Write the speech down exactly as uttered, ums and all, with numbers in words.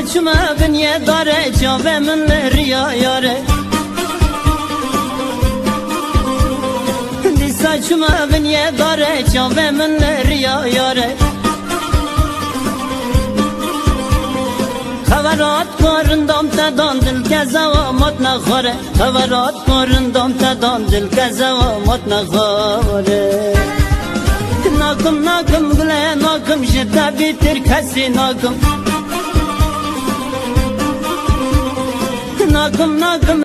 saçma bünye dare Cave min riya yare Di saçma bünye dare Cave min riya yare خبرات کارندام تدان دل که زوامت نخوره خبرات کارندام تدان دل که زوامت نخوره ناکم ناکم گله ناکم جتا بیتر کسی ناکم ناکم ناکم